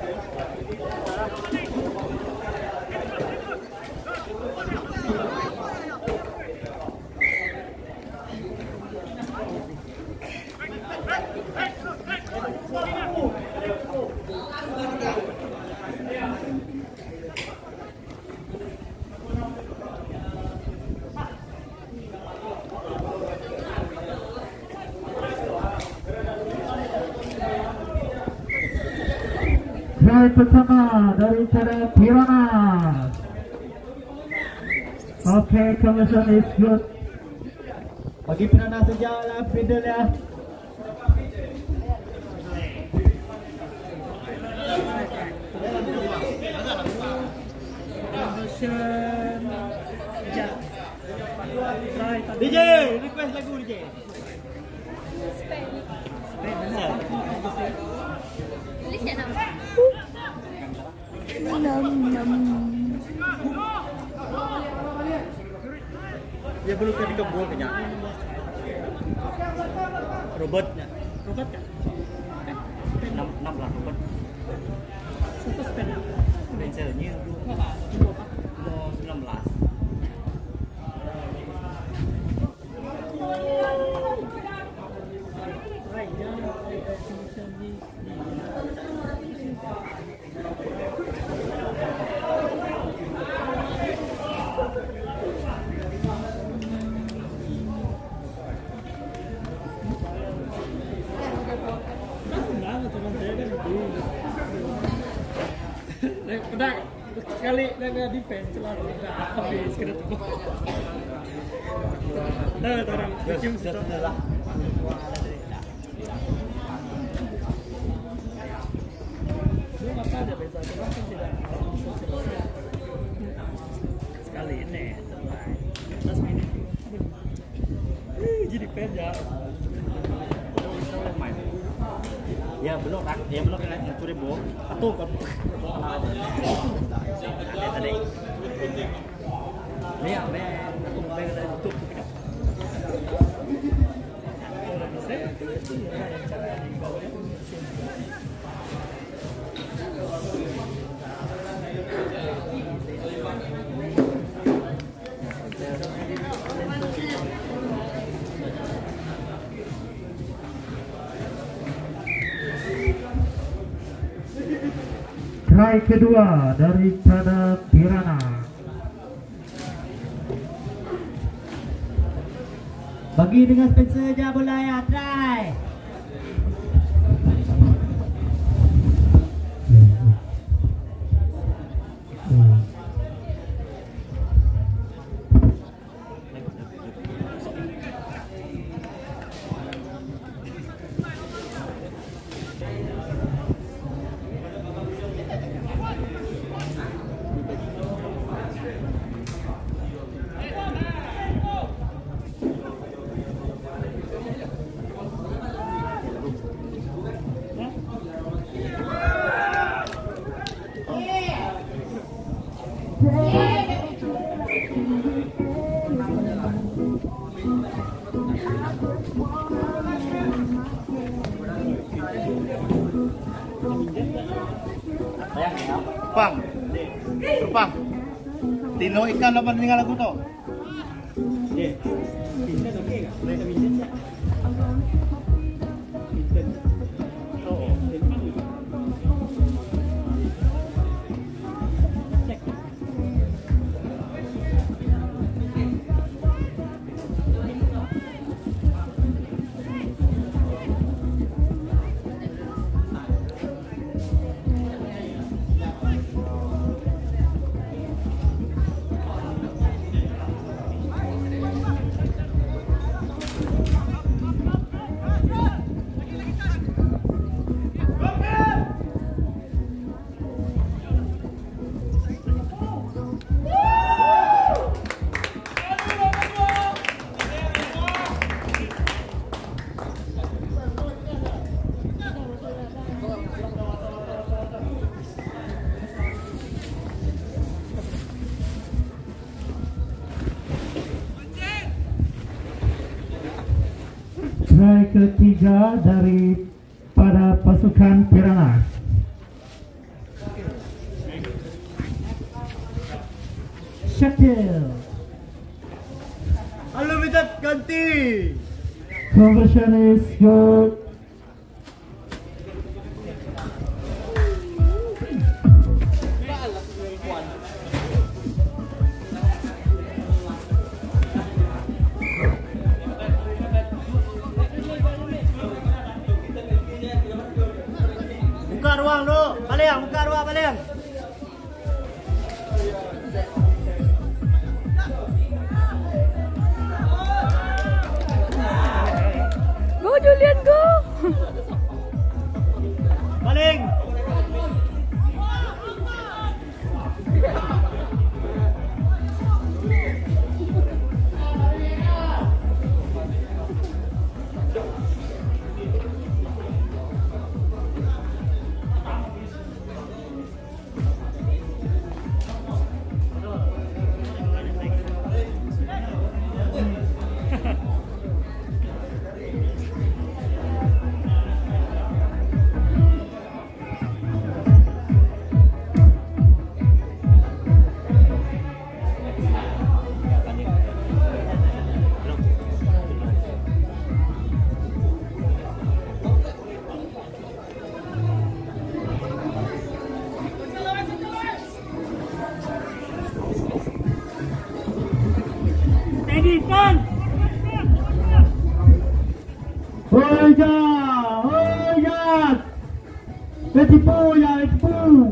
Try pertama daripada Piranhas. Okay, conversion is good. Bagi Piranhas sejauh lah pedal ya. DJ, request lagu DJ. Tulisnya nama. Dia belum ke kebun kenya. Robotnya. Robot kan? 6 lah robot. Super spin. Penselnya 19. Udah sekali dah defense selalu dah habis kena tu. Dah orang cium sudah. Dia apa ada beza kenapa tidak sekali ini last minute jadi peda. Ya belum kan? Ya belum kan? Yang tu ribu. Atau kan? Tadi. Ni yang aku mau bayar dari tutup. Try kedua daripada Piranhas. Bagi dengan Spencer je bola ya, try. Pang, Pang, Tino ikan apa dengan lagu tu? Pindah okey ke? Boleh pindah tak? Try ketiga daripada pasukan Piranhas. Shakil. Unlimited ganti. Conversion is good. Buka ruang tu. Baliang, buka ruang baliang. Go Julian, go. Baling. Etipu ya, Etipu.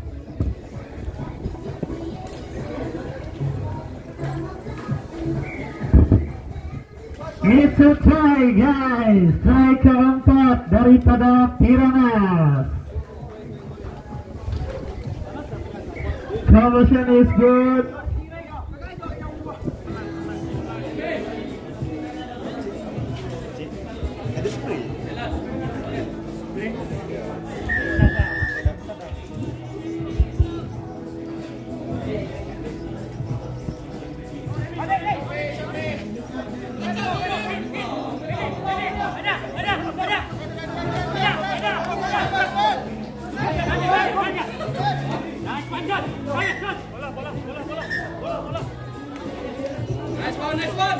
It's a try guys, try keempat daripada Piranhas. Conversion is good. Nice one.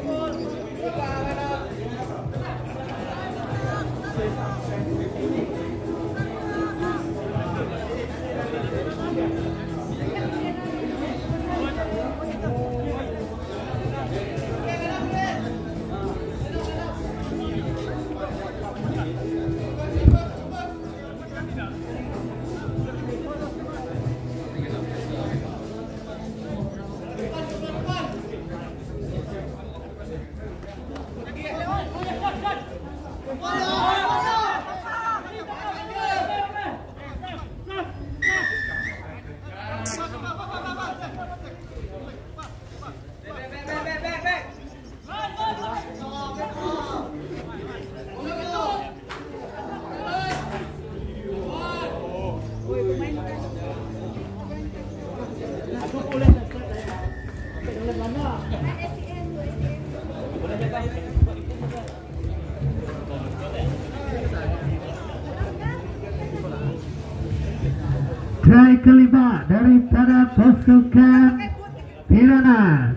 Try kelima daripada pasukan Piranhas.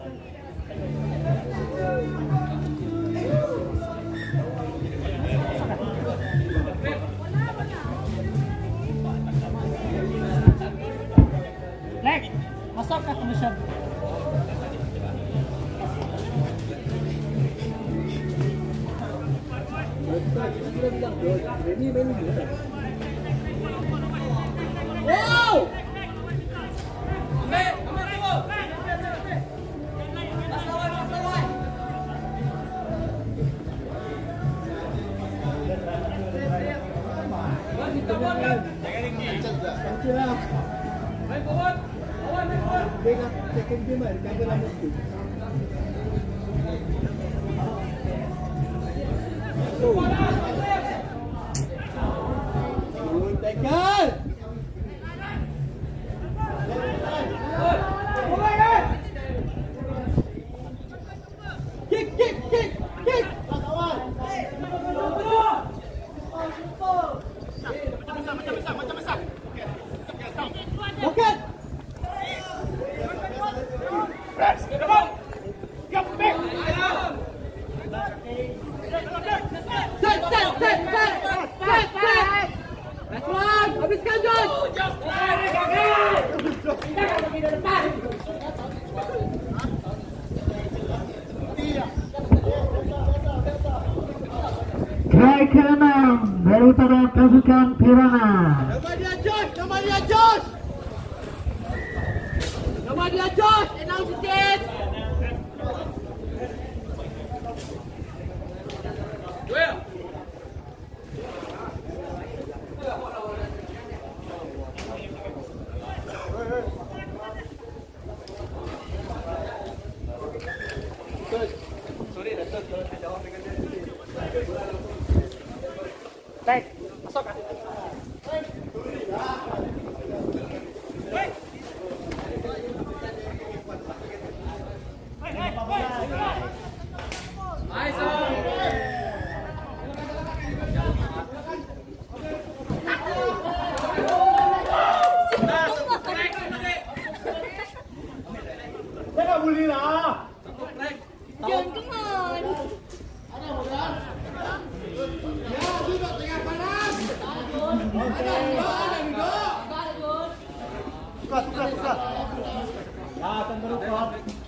Leg, masuk ke commission. Wow! Habiskan Josh. Try ke-6 daripada pasukan Pirana. Nama dia Josh, nama dia Josh. Nama dia Josh, enam sikit. Baik, masuk kan? Jangan bully lah. John, come on. Tukar. Ya, tunggu dulu.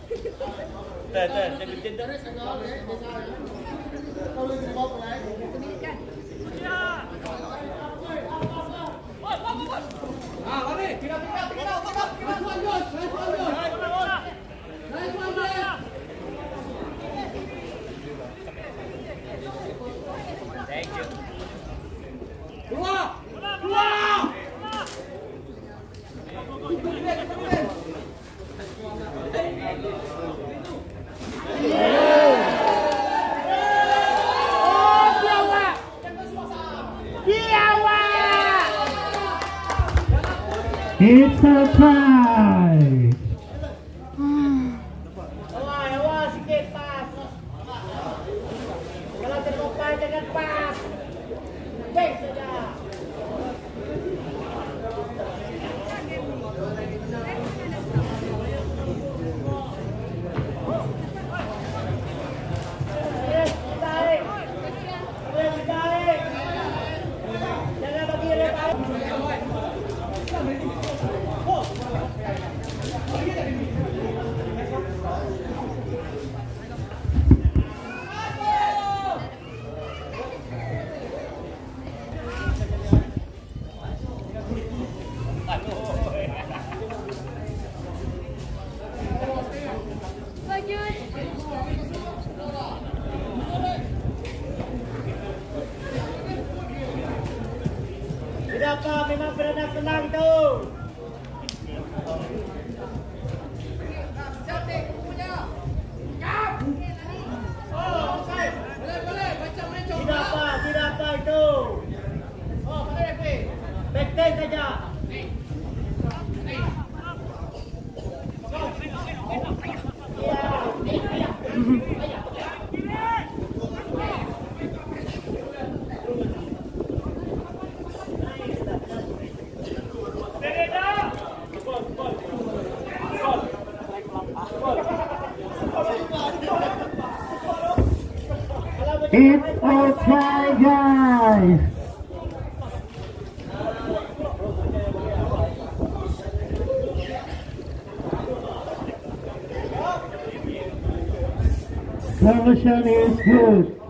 It's a tie. Awal sikit pas. Kalau terkopai jangan pas. Baik saja. Jangan bagi rebat. Tidak apa, memang pernah senang tu. Tidak apa itu. Backtail saja. It's okay, guys. Conversion is good.